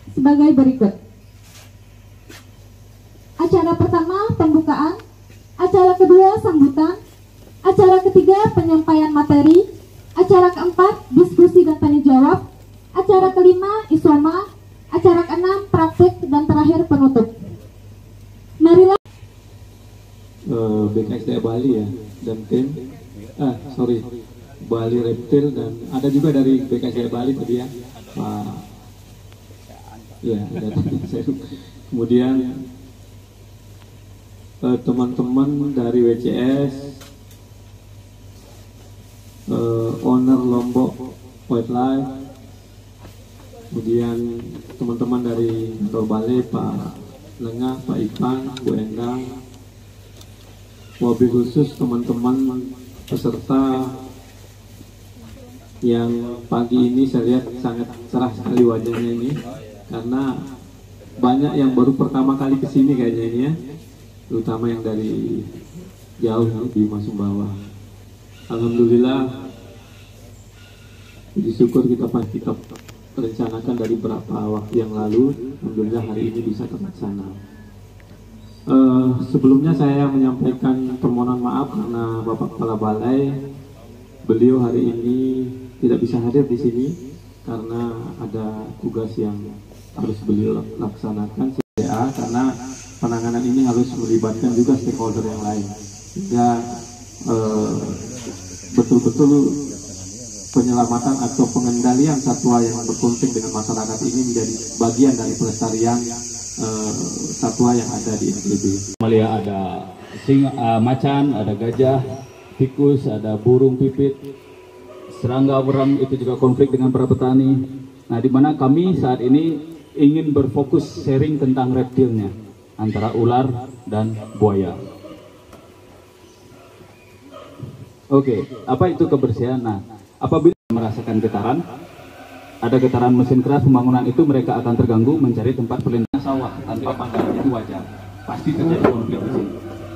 sebagai berikut. Acara pertama pembukaan, acara kedua sambutan, acara ketiga penyampaian materi, acara keempat diskusi dan tanya jawab, acara kelima isoma, acara keenam praktik, dan terakhir penutup. Marilah BKSDA Bali ya, dan tim Bali Reptil, dan ada juga dari BKSDA Bali tadi ya, Pak ya, kemudian teman-teman dari WCS, owner Lombok Wildlife, kemudian teman-teman dari kantor balai, Pak Lengah, Pak Ipan, Bu Endang, wabil khusus teman-teman peserta yang pagi ini saya lihat sangat cerah sekali wajahnya ini, karena banyak yang baru pertama kali kesini kayaknya ini ya, terutama yang dari jauh di Sumbawa. Alhamdulillah, puji syukur kita rencanakan dari beberapa waktu yang lalu, alhamdulillah hari ini bisa terlaksana. Sebelumnya saya menyampaikan permohonan maaf karena Bapak Kepala Balai, beliau hari ini tidak bisa hadir di sini karena ada tugas yang harus beliau laksanakan, karena penanganan ini harus melibatkan juga stakeholder yang lain, sehingga betul-betul penyelamatan atau pengendalian satwa yang berkonflik dengan masyarakat ini menjadi bagian dari pelestarian satwa yang ada di NTB. Malia ada macan, ada gajah, tikus, ada burung pipit, serangga berang, itu juga konflik dengan para petani. Nah, di mana kami saat ini ingin berfokus sharing tentang reptilnya, antara ular dan buaya. Oke, apa itu kebersihan? Nah, apabila merasakan getaran, ada getaran mesin keras pembangunan, itu mereka akan terganggu mencari tempat perlindungan. Sawah tanpa pagar itu wajar, pasti terjadi konflik di sini.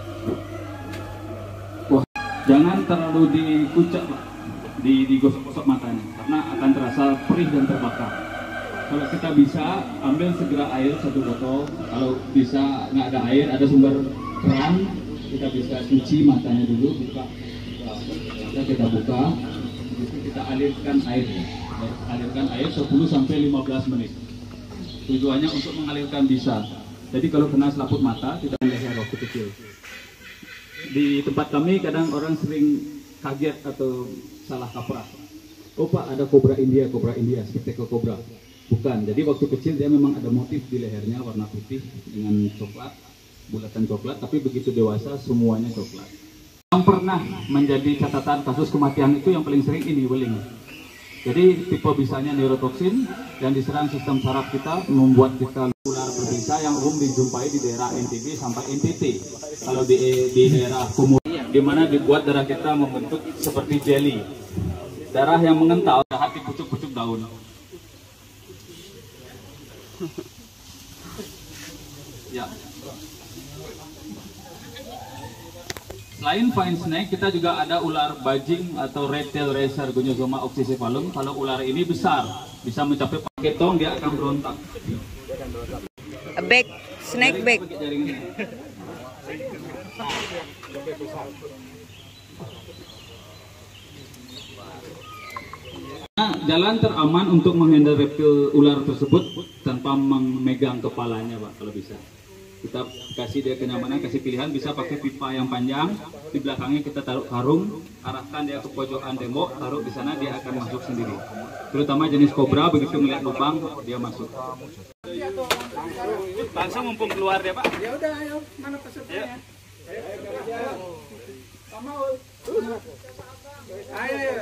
Wah, jangan terlalu dikucak, digosok-gosok matanya, karena akan terasa perih dan terbakar. Kalau kita bisa ambil segera air 1 botol, kalau bisa nggak ada air, ada sumber keran, kita bisa cuci matanya dulu, buka. Kita buka, kita alirkan airnya. Alirkan air 10-15 menit. Tujuannya untuk mengalirkan bisa. Jadi kalau kena selaput mata tidak leher waktu kecil. Di tempat kami kadang orang sering kaget atau salah kaprah. Oh Pak, ada kobra India, spectacle kobra. Bukan. Jadi waktu kecil dia memang ada motif di lehernya warna putih dengan coklat, bulatan coklat. Tapi begitu dewasa semuanya coklat. Yang pernah menjadi catatan kasus kematian itu yang paling sering ini weling. Jadi tipe bisanya neurotoksin yang diserang sistem saraf kita, membuat kita ular berbisa yang umum dijumpai di daerah NTB sampai NTT. Kalau di daerah Kumuh, di mana dibuat darah kita membentuk seperti jelly, darah yang mengental, hati pucuk-pucuk daun. Ya. Selain fine snake, kita juga ada ular bajing atau red tail racer Gonyosoma oxycephalum. Kalau ular ini besar, bisa mencapai pakai tong, dia akan berontak. A bag, snake bag. Nah, jalan teraman untuk menghandle reptil ular tersebut tanpa memegang kepalanya, Pak, kalau bisa. Kita kasih dia kenyamanan, kasih pilihan, bisa pakai pipa yang panjang, di belakangnya kita taruh karung, arahkan dia ke pojokan tembok, taruh di sana, dia akan masuk sendiri. Terutama jenis kobra, begitu melihat lubang, dia masuk. Langsung mumpung keluar dia, Pak. Ya udah, ayo, mana pesertanya? Ayo,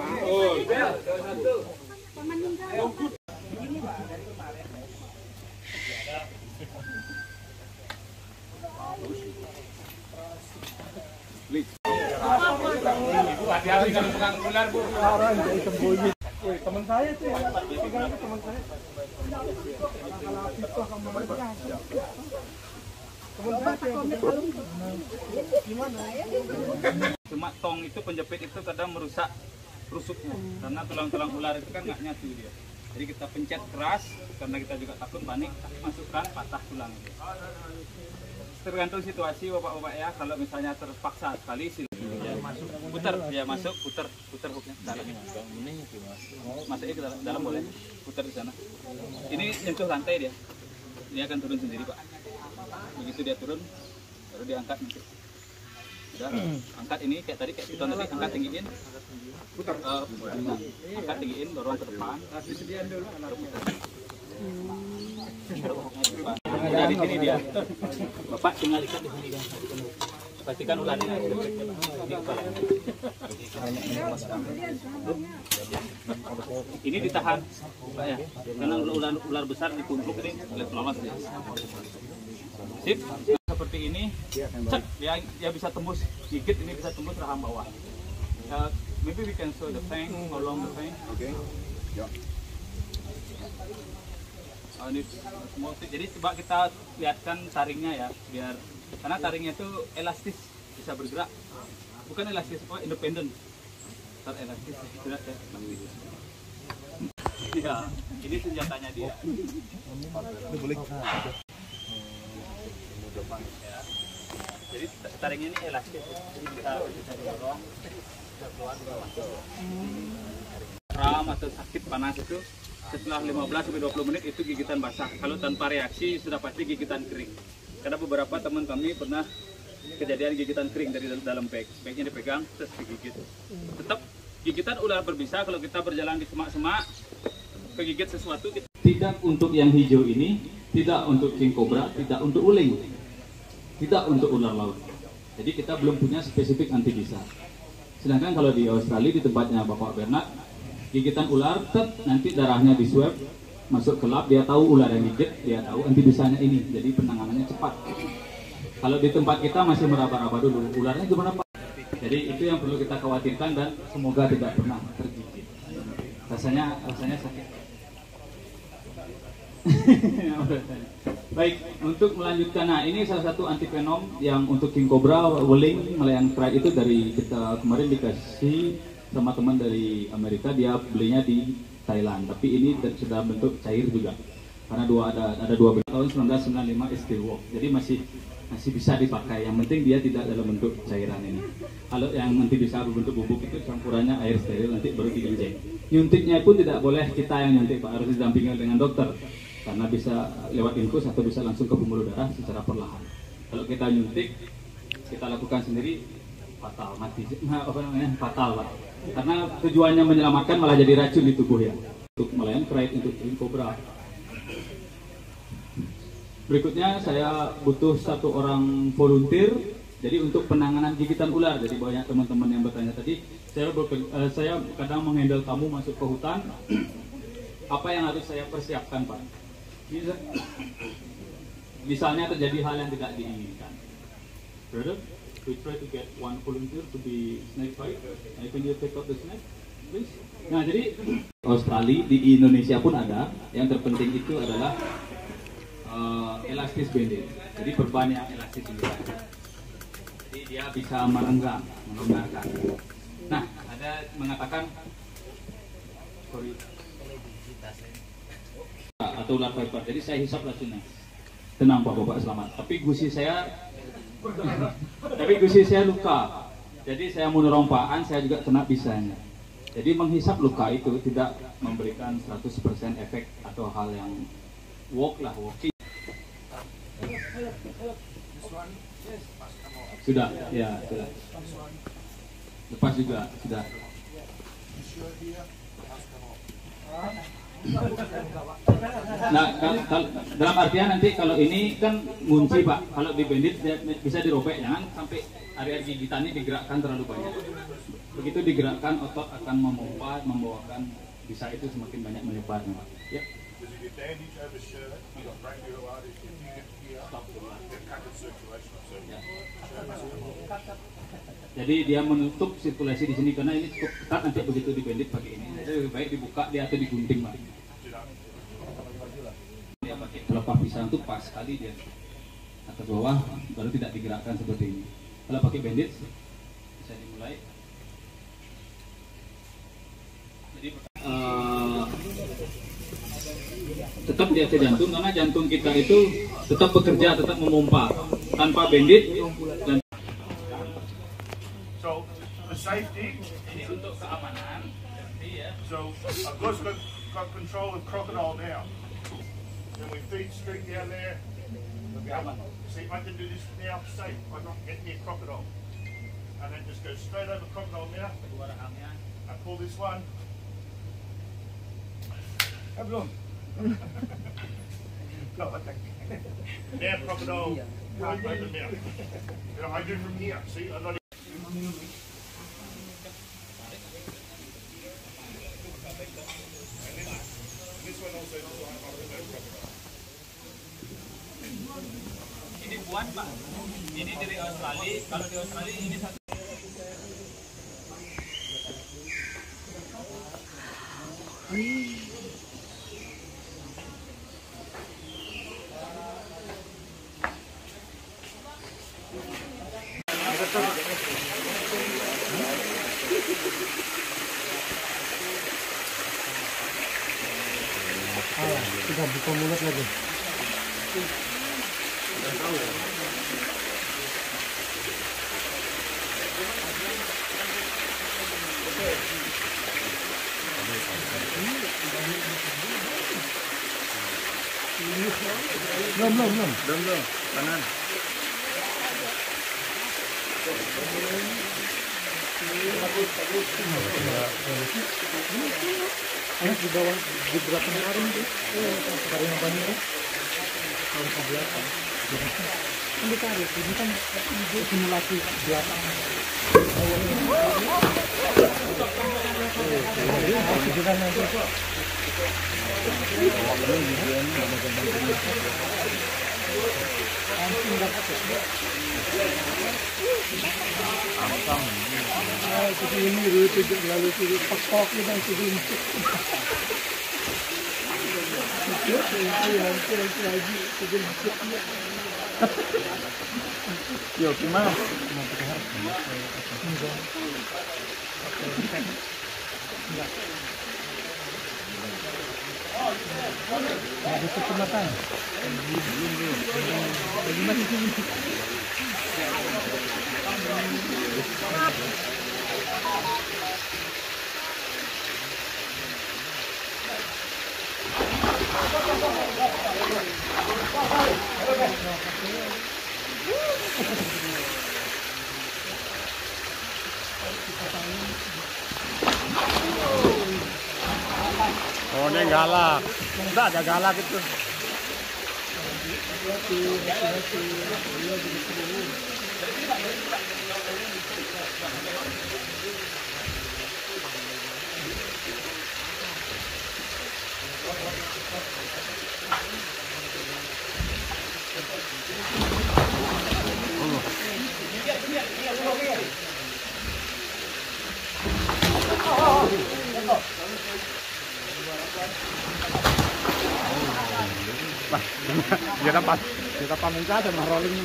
hati-hati kalau pegang ular, Bu. Teman saya tuh, pegang itu teman saya. Cuma tong itu, penjepit itu kadang merusak rusuknya, karena tulang-tulang ular itu kan nggak nyatu dia. Jadi kita pencet keras karena kita juga takut panik, masukkan patah tulang. Tergantung situasi bapak-bapak ya. Kalau misalnya terpaksa sekali putar ya, masuk putar hooknya ke dalam. Masuknya ke dalam boleh, putar di sana. Ini nyentuh lantai dia akan turun sendiri pak. Begitu dia turun baru diangkat nanti. Udah, angkat ini kayak tadi, kayak kita tadi angkat tinggiin, putar, angkat tinggiin, dorong ke depan. Disediain dulu baru putar. Udah di sini dia. Bapak tinggal ikat di sini kan. Pastikan ularnya. Ini ditahan, Pak ya. Karena ular besar ditumpuk ini lama saja. Sip. Seperti ini, cek dia bisa tembus gigit, ini bisa tembus rahang bawah. Maybe we can show the fang, how long the fang. Okay. Yeah. Ini small stick. Jadi coba kita lihatkan taringnya ya, biar karena taringnya itu elastis, bisa bergerak. Bukan elastis, independen. Elastis, gerak ya. Ya, ini senjatanya dia. Ya. Jadi taringnya ini elastis, jadi kita bisa dorong, bisa keluar, bisa masuk. Kram atau sakit panas itu setelah 15-20 menit itu gigitan basah. Kalau tanpa reaksi sudah pasti gigitan kering. Karena beberapa teman kami pernah kejadian gigitan kering dari dalam bag. Bagnya dipegang terus digigit. Tetap gigitan ular berbisa kalau kita berjalan di semak-semak, kegigit sesuatu. Tidak untuk yang hijau ini, tidak untuk king cobra, tidak untuk uling, tidak untuk ular laut. Jadi kita belum punya spesifik anti bisa. Sedangkan kalau di Australia di tempatnya Bapak Bernard, gigitan ular, nanti darahnya di swab, masuk ke lab, dia tahu ular yang gigit, dia tahu anti bisanya ini, jadi penanganannya cepat. Kalau di tempat kita masih meraba-raba dulu, ularnya gimana Pak? Jadi itu yang perlu kita khawatirkan dan semoga tidak pernah tergigit. Rasanya sakit. Baik, untuk melanjutkan, nah ini salah satu antivenom yang untuk king cobra, weling, Malayan Pride itu dari kita kemarin dikasih sama teman dari Amerika, dia belinya di Thailand, tapi ini sudah bentuk cair juga karena ada dua tahun 1995 still work, jadi masih bisa dipakai. Yang penting dia tidak dalam bentuk cairan ini. Kalau yang nanti bisa berbentuk bubuk itu campurannya air steril, nanti baru diinjek. Nyuntiknya pun tidak boleh kita yang nyuntik Pak, harus didampingi dengan dokter karena bisa lewat infus atau bisa langsung ke pembuluh darah secara perlahan. Kalau kita nyuntik, kita lakukan sendiri, fatal, mati, fatal Pak. Karena tujuannya menyelamatkan malah jadi racun di tubuh ya. Untuk Malayan Pride, untuk king cobra. Berikutnya saya butuh 1 orang volunteer. Jadi untuk penanganan gigitan ular. Jadi banyak teman-teman yang bertanya tadi. Saya kadang menghandle tamu masuk ke hutan. Apa yang harus saya persiapkan Pak? Misalnya terjadi hal yang tidak diinginkan. Brother, we try to get one volunteer to be snake bite. Can you take out the snake, please? Nah, jadi Australia di Indonesia pun ada. Yang terpenting itu adalah elastis bandit. Jadi perban yang elastis ini. Jadi dia bisa merenggang, melonggarkan. Nah, ada mengatakan atau ular viper. Jadi saya hisap racunnya. Tenang Pak, Bapak selamat. Tapi gusi saya luka. Jadi saya menolong Pak An, saya juga kena bisanya. Jadi menghisap luka itu tidak memberikan 100% efek atau hal yang walking. Sudah, ya sudah. Lepas juga, sudah. Nah, dalam artian nanti kalau ini kan ngunci Pak, kalau di bandit bisa dirobek, jangan sampai area gigitannya digerakkan terlalu banyak. Begitu digerakkan, otot akan memompa, membawakan bisa itu semakin banyak menyebar Pak. Ya. Jadi dia menutup sirkulasi di sini karena ini cukup ketat, nanti begitu di bandit pakai ini. Jadi lebih baik dibuka dia atau digunting Pak. Dia pakai pelepah pisang itu pas sekali dia atas bawah, baru tidak digerakkan seperti ini. Kalau pakai bandit bisa dimulai. Jadi tetap di AC jantung, karena jantung kita itu tetap bekerja, tetap memompa tanpa bandit dan So for safety, ini untuk keamanan. so I've got control of crocodile now. Then we feed street down there. See, I can do this now safe. I'm not getting near crocodile. And then just go straight over crocodile now. I pull this one. Belum. No, okay. Now crocodile can't open now. You know, I do from here. See, I'm not. This one also does not have no crocodile. ini buat Pak. Ini dari Australia. Kalau di Australia ini satu. Sudah buka mulut lagi. Belum. Kanan. Di bawah di belakang kemarin tuh, kemarin yang banyak tuh, kalau ke belakang, kan ditarik, ini kan simulasi belakang. Ini rute lalu ke pakok dan sebelum yo gimana? Ada kecepatan. Oh, dia galak. Enggak ada galak itu. Dia dapat minta ada rolling.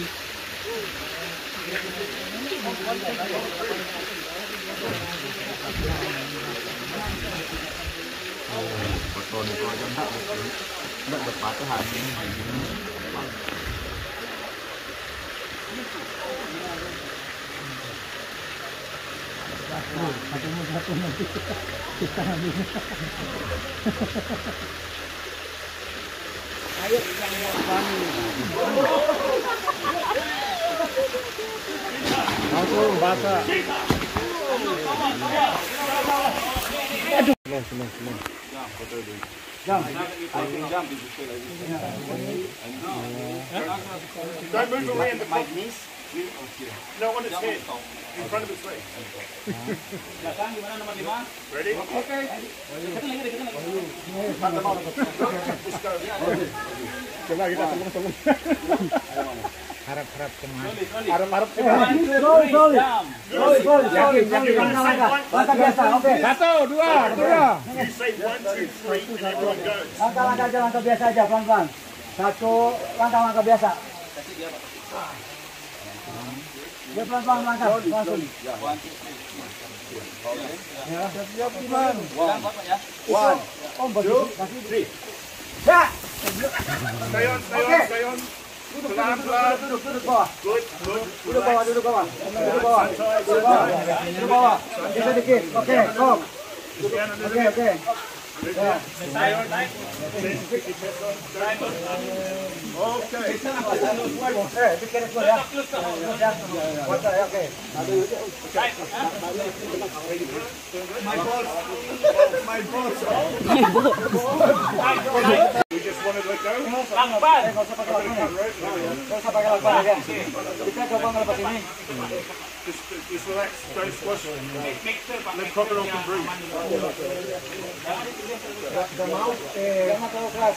Foto itu aja enggak berpatah hari ini. Satu nanti kita ambil. Ayo yang kami. Langsung basah. Aduh. Senang. Foto dulu. Jam. Don't move away in the mic, knees. No, on its head. In front of its legs. Belakang gimana nomor 5? Ready? Oke. Deketin lagi. Coba kita tolong. Harap kemana? Harap kemana? Langkah biasa, oke. 1, 2, 3. You say 1, 2, 3 and everyone goes. Langkah biasa aja, pelan-pelan. 1, langkah biasa. Ya pelan-pelan langkah, langsung. Ya, siap-siap Iman. 1, 2, 3. Ya. Stay on, stay Okay. on, stay on. Duduk Pelan, pelan. bawah. Good, good. Duduk bawah, duduk bawah. Duduk bawah. Duduk bawah. Duduk bawah. Bisa dikit. Oke, stop. Down a little Oke, bit. oke. Ya. Stay on. Keep your chest on. Okay. Bikin itu ya. Oke, oke. We just want to let go. Nggak usah pakai lakban ya. Nggak usah pakai lakban ya. Kita coba ngelepas ini. Just relax. Don't squash. Let crocodile can breathe. Udah mau, jangan terlalu keras.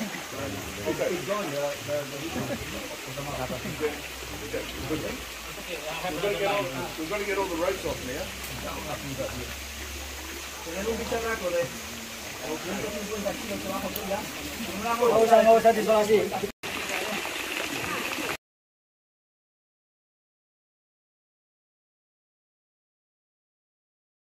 We've got to get all the ropes off now. Nggak usah disolasi.